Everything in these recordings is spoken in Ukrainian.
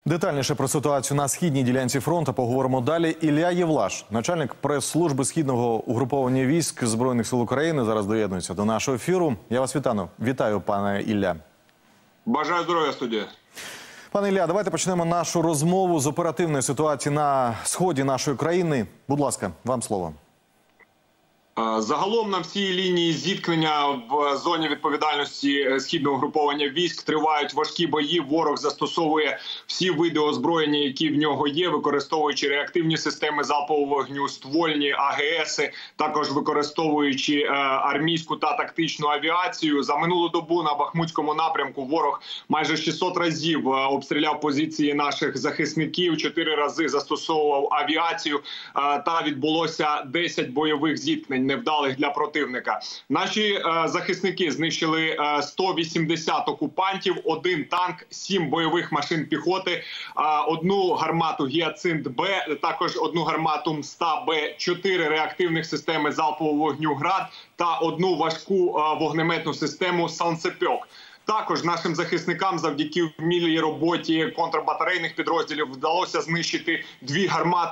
Детальніше про ситуацію на східній ділянці фронту поговоримо далі. Ілля Євлаш, начальник прес-служби Східного угруповання військ Збройних сил України, зараз доєднується до нашого ефіру. Я вас вітаю, пане Ілля. Бажаю здоров'я, студія. Пане Ілля, давайте почнемо нашу розмову з оперативної ситуації на сході нашої країни. Будь ласка, вам слово. Загалом на всій лінії зіткнення в зоні відповідальності Східного угруповання військ тривають важкі бої. Ворог застосовує всі види озброєння, які в нього є, використовуючи реактивні системи залпового вогню, ствольні, АГСи, також використовуючи армійську та тактичну авіацію. За минулу добу на Бахмутському напрямку ворог майже 600 разів обстріляв позиції наших захисників, 4 рази застосовував авіацію та відбулося 10 бойових зіткнень невдалих для противника. Наші захисники знищили 180 окупантів, 1 танк, 7 бойових машин піхоти, 1 гармату «Гіацинт-Б», також 1 гармату «Мста-Б», 4 реактивних системи залпового вогню «Град» та 1 важку вогнеметну систему «Санцепьок». Також нашим захисникам завдяки вмілій роботі контрбатарейних підрозділів вдалося знищити 2 гармати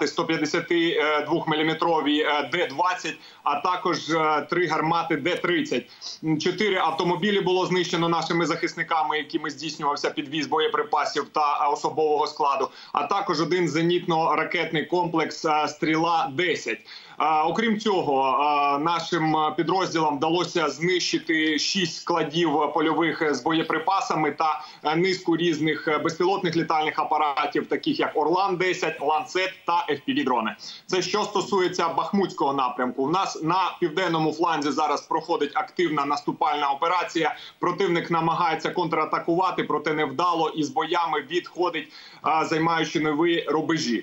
152-мм Д-20, а також 3 гармати Д-30. 4 автомобілі було знищено нашими захисниками, якими здійснювався підвіз боєприпасів та особового складу, а також 1 зенітно-ракетний комплекс «Стріла-10». Окрім цього, нашим підрозділам вдалося знищити 6 складів польових з боєприпасами та низку різних безпілотних літальних апаратів, таких як «Орлан-10», «Ланцет» та FPV-дрони. Це що стосується Бахмутського напрямку. У нас на південному фланзі зараз проходить активна наступальна операція. Противник намагається контратакувати, проте невдало і з боями відходить, займаючи нові рубежі.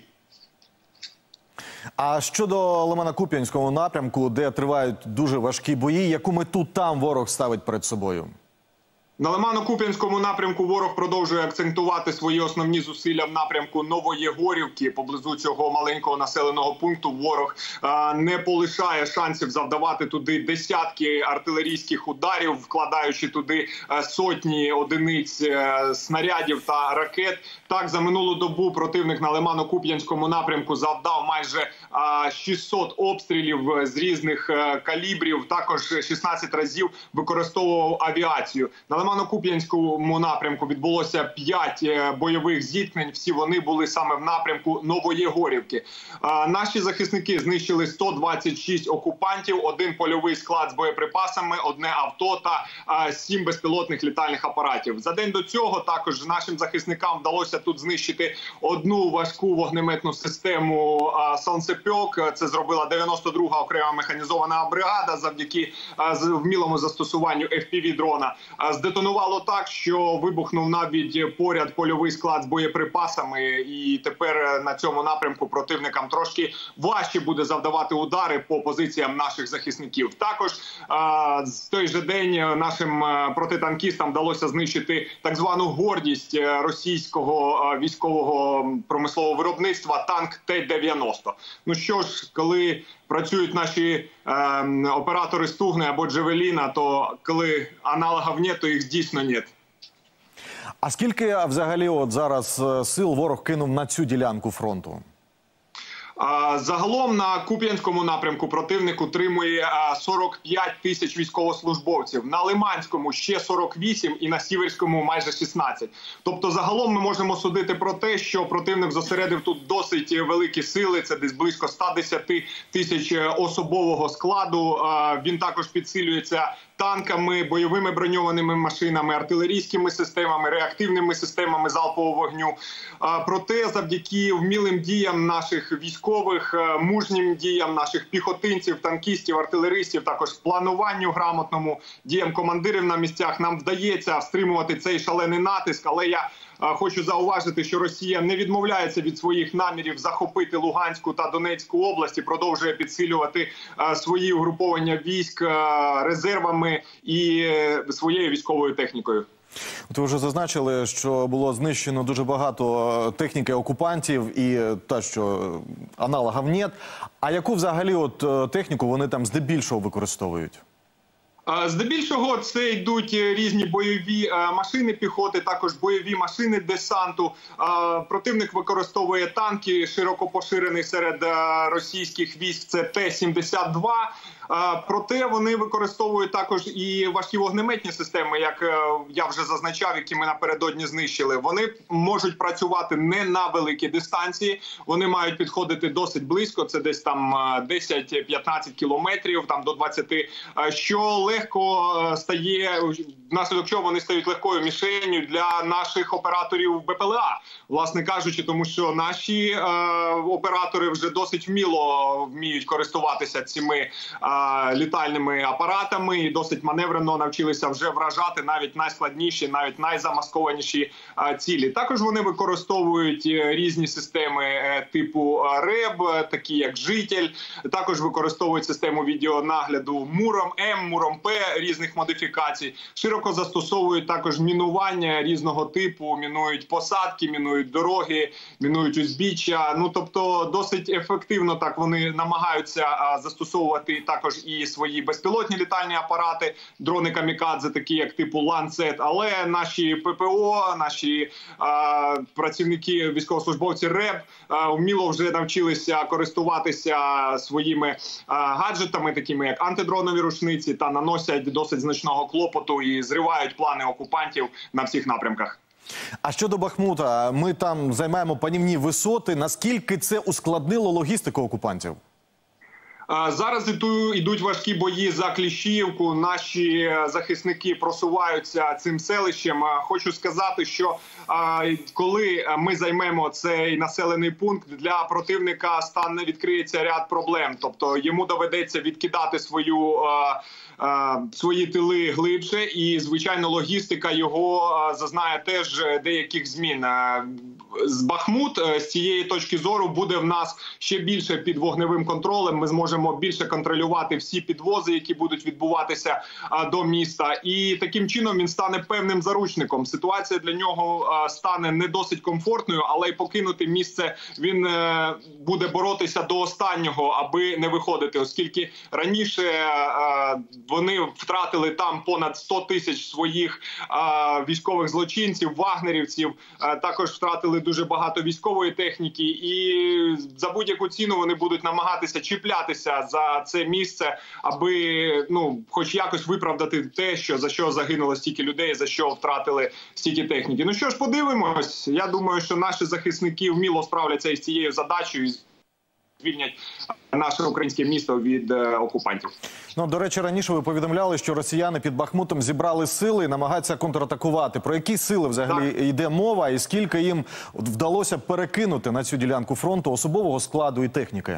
А щодо Лимано-Куп'янського напрямку, де тривають дуже важкі бої, яку мету там ворог ставить перед собою? На Лимано-Куп'янському напрямку ворог продовжує акцентувати свої основні зусилля в напрямку Новоєгорівки. Поблизу цього маленького населеного пункту ворог не полишає шансів завдавати туди десятки артилерійських ударів, вкладаючи туди сотні одиниць снарядів та ракет. Так, за минулу добу противник на Лимано-Куп'янському напрямку завдав майже 600 обстрілів з різних калібрів, також 16 разів використовував авіацію. На Лимано-Куп'янському напрямку відбулося 5 бойових зіткнень, всі вони були саме в напрямку Новоєгорівки. Наші захисники знищили 126 окупантів, 1 польовий склад з боєприпасами, 1 авто та 7 безпілотних літальних апаратів. За день до цього також нашим захисникам вдалося тут знищити 1 важку вогнеметну систему «Санцепьок». Це зробила 92-га окрема механізована бригада завдяки вмілому застосуванню FPV-дрона. Здетонувало так, що вибухнув навіть поряд польовий склад з боєприпасами, і тепер на цьому напрямку противникам трошки важче буде завдавати удари по позиціям наших захисників. Також в той же день нашим протитанкістам вдалося знищити так звану гордість російського військового промислового виробництва танк Т-90. Ну що ж, коли працюють наші оператори Стугни або Джевеліна, то коли аналогів нет, то їх дійсно нет. А скільки взагалі от зараз сил ворог кинув на цю ділянку фронту? Загалом на Куп'янському напрямку противник утримує 45 тисяч військовослужбовців, на Лиманському ще 48 і на Сіверському майже 16. Тобто загалом ми можемо судити про те, що противник зосередив тут досить великі сили, це десь близько 110 тисяч особового складу. Він також підсилюється танками, бойовими броньованими машинами, артилерійськими системами, реактивними системами залпового вогню. Проте завдяки вмілим діям наших військових, мужнім діям наших піхотинців, танкістів, артилеристів, також плануванню грамотному, діям командирів на місцях нам вдається стримувати цей шалений натиск. Але я хочу зауважити, що Росія не відмовляється від своїх намірів захопити Луганську та Донецьку області, продовжує підсилювати свої угруповання військ резервами і своєю військовою технікою. От ви вже зазначили, що було знищено дуже багато техніки окупантів і те, що аналогів нет. А яку взагалі техніку вони там здебільшого використовують? Здебільшого це йдуть різні бойові машини піхоти, також бойові машини десанту. Противник використовує танки, широко поширений серед російських військ, це Т-72. Проте вони використовують також і важкі вогнеметні системи, як я вже зазначав, які ми напередодні знищили. Вони можуть працювати не на великій дистанції, вони мають підходити досить близько, це десь там 10-15 кілометрів, там до 20, що легко стає, внаслідок чого вони стають легкою мішенью для наших операторів БПЛА, власне кажучи, тому що наші оператори вже досить вміло вміють користуватися цими літальними апаратами і досить маневрено навчилися вже вражати навіть найскладніші, навіть найзамаскованіші цілі. Також вони використовують різні системи типу РЕБ, такі як «Житель», також використовують систему відеонагляду «Муром-М», «Муром-П» різних модифікацій. Широко застосовують також мінування різного типу, мінують посадки, мінують дороги, мінують узбіччя. Ну, тобто досить ефективно так вони намагаються застосовувати також і свої безпілотні літальні апарати, дрони камікадзе, такі як типу Ланцет. Але наші ППО, наші працівники, військовослужбовці РЕБ вміло вже навчилися користуватися своїми гаджетами, такими як антидронові рушниці, та наносять досить значного клопоту і зривають плани окупантів на всіх напрямках. А щодо Бахмута, ми там займаємо панівні висоти. Наскільки це ускладнило логістику окупантів? Зараз йдуть важкі бої за Кліщіївку. Наші захисники просуваються цим селищем. Хочу сказати, що коли ми займемо цей населений пункт, для противника відкриється ряд проблем. Тобто йому доведеться відкидати свої тили глибше, і, звичайно, логістика його зазнає теж деяких змін. Бахмут з цієї точки зору буде в нас ще більше під вогневим контролем. Ми зможемо більше контролювати всі підвози, які будуть відбуватися до міста. І таким чином він стане певним заручником. Ситуація для нього стане не досить комфортною, але й покинути місце він буде боротися до останнього, аби не виходити. Оскільки раніше вони втратили там понад 100 тисяч своїх військових злочинців, вагнерівців, також втратили дуже багато військової техніки, і за будь-яку ціну вони будуть намагатися чіплятися за це місце, аби хоч якось виправдати те, за що загинуло стільки людей, за що втратили стільки техніки. Ну що ж, подивимось. Я думаю, що наші захисники вміло справляться із цією задачею, звільнять наше українське місто від окупантів. До речі, раніше ви повідомляли, що росіяни під Бахмутом зібрали сили і намагаються контратакувати. Про які сили взагалі йде мова і скільки їм вдалося перекинути на цю ділянку фронту особового складу і техніки?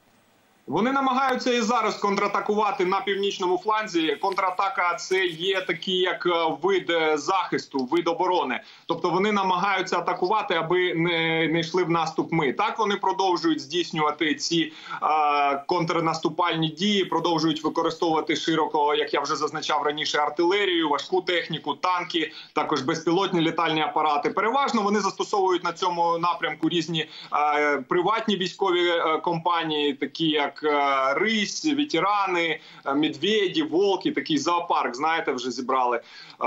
Вони намагаються і зараз контратакувати на північному фланзі. Контратака – це є такий як вид захисту, вид оборони. Тобто вони намагаються атакувати, аби не йшли в наступ ми. Так вони продовжують здійснювати ці контрнаступальні дії, продовжують використовувати широко, як я вже зазначав раніше, артилерію, важку техніку, танки, також безпілотні літальні апарати. Переважно вони застосовують на цьому напрямку різні приватні військові компанії, такі як Рись, ветерани, медведі, волки, такий зоопарк, знаєте, вже зібрали.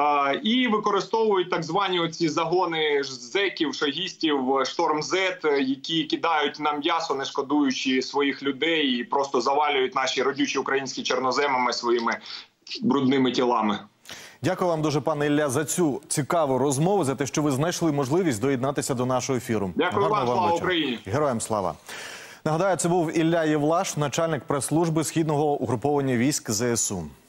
І використовують так звані оці загони зеків, шагістів, Шторм-Зет, які кидають на м'ясо, не шкодуючи своїх людей, і просто завалюють наші родючі українські чорноземами своїми брудними тілами. Дякую вам дуже, пане Ілля, за цю цікаву розмову, за те, що ви знайшли можливість доєднатися до нашого ефіру. Дякую вам, слава Україні! Героям слава! Нагадаю, це був Ілля Євлаш, начальник прес-служби Східного угруповання військ ЗСУ.